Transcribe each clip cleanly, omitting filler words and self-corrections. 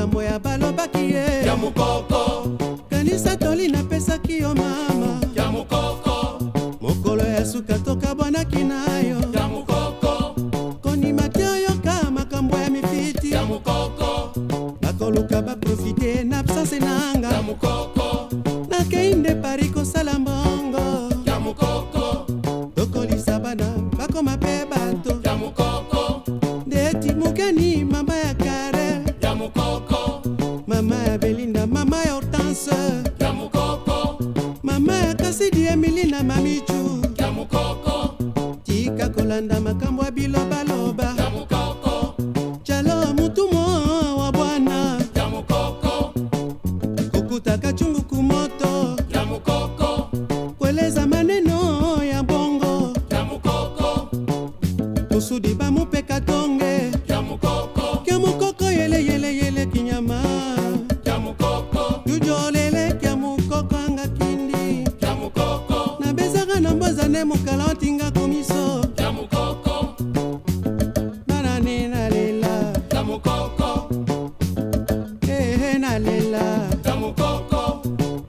makambo ya balobaki ye ya mukoko kanisa toli napesaki yo mama ya mukoko mokolo ya suka tokabwanaki nayo ya mukoko konima te oyoka makambo ya mifiti ya mukoko bakoluka baprofite na absence nanga ya mukoko nakei nde pari kosala mbongo ya mukoko tokolisa bana bakoma mpe bato ya mukoko ndeti mokeni mama ya kare ya mukoko mama ya Belinda mama ya Hortense ya mukoko mama ya Kasidi Emily na mamichu ya mukoko tika kolanda makambo ya bilobaloba ya mukoko chalo mutumo wa bwana ya mukoko kukutaka chungu kumoto ya mukoko kueleza maneno ya bongo ya mukoko kusudi bamupeka tonge ya mukoko kya mukoko yele yele yele kinyama ya mukoko jujolele kya mukoko anga kindi ya mukoko na bezaka na mbozane mukala otinga komiso ya mukoko banane nalela ya mukoko ehe nalela ya mukoko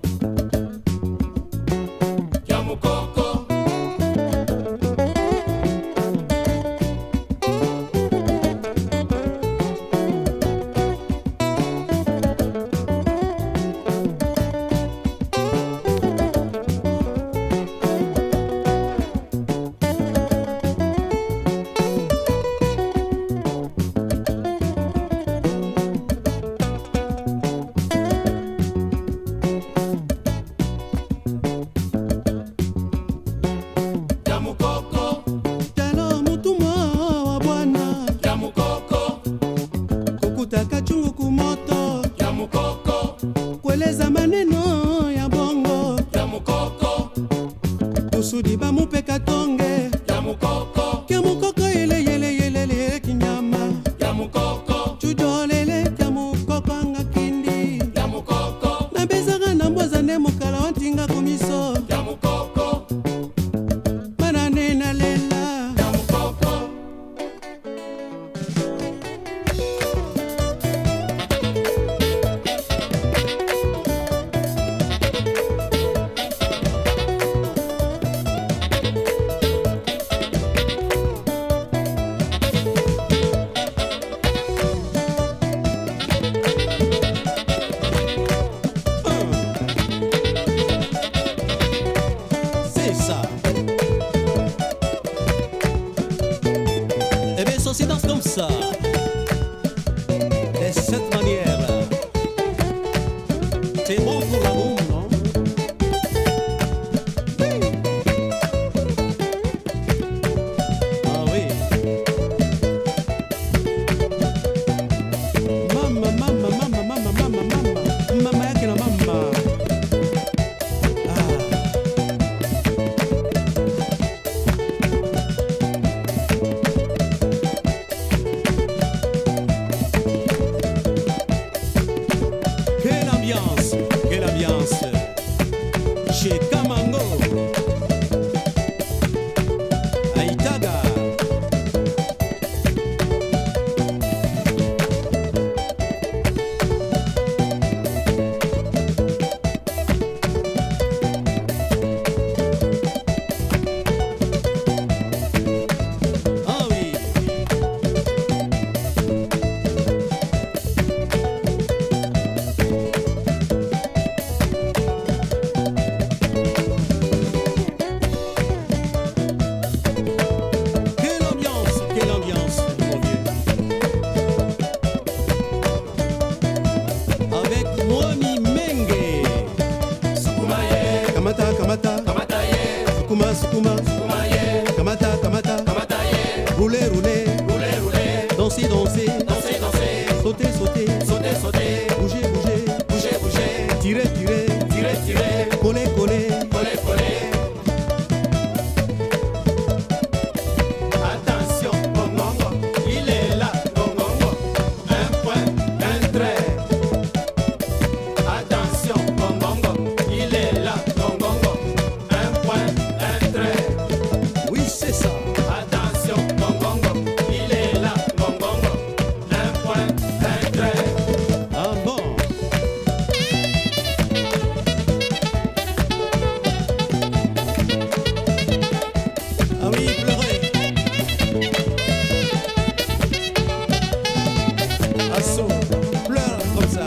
ya mukoko ya mukoko chalo mutumo wa bwana ya mukoko kukutaka chungu kumoto ya mukoko kueleza maneno ya bongo ya mukoko kusudi bamupeka tonge ya mukoko kya mukoko yele yele yele yele kinyama ya mukoko chujolele kya mukoko anga kindi ya mukoko na bezaka na mbozane mokala otinga komiso ya mukoko banane nalela ya mukoko c'est ça. Eh bien, ça se danse comme ça. De cette manière. C'est bon pour la boum, non? Ah oui. Mama, mama, mama, mama, mama, mama. Mama yake na mama. Ah. Quelle ambiance chez Kamango, Aïtaga. Ah oui. Quelle ambiance, mon vieux. Avec Mwami Menge. Sukumaye Kamata, kamata. kamataye Sukuma, sukuma. Sukumaye Kamata, kamata. kamataye Rouler, rouler. rouler rouler Danser, danser. danser danser Sauter, sauter. sauter sauter Bouger, bouger. bouger bouger Tirer, tirer. tirer tirer Coller, coller. coller coller attention gongongo il est là gongongo un point un trait attention gongongo il est là gongongo un point un trait Oui, c'est ça. attention gongongo il est là gongongo Assaut, pleure comme ça.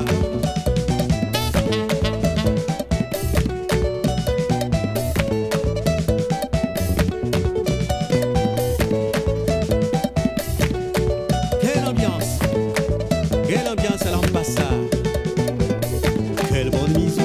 Quelle ambiance à l'ambassade. Quelle bonne musique.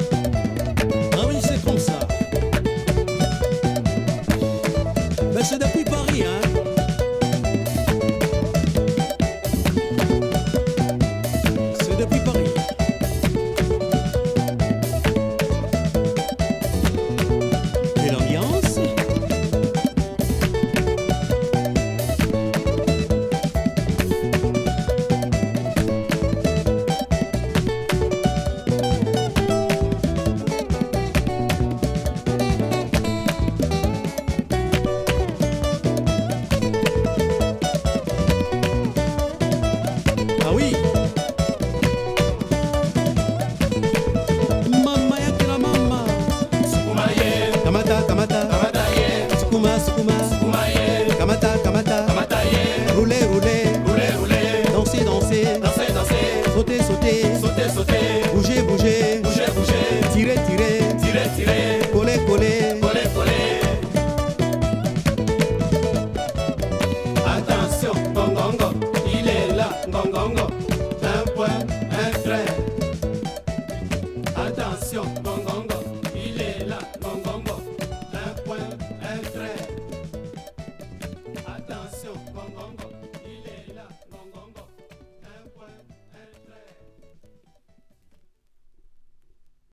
C'est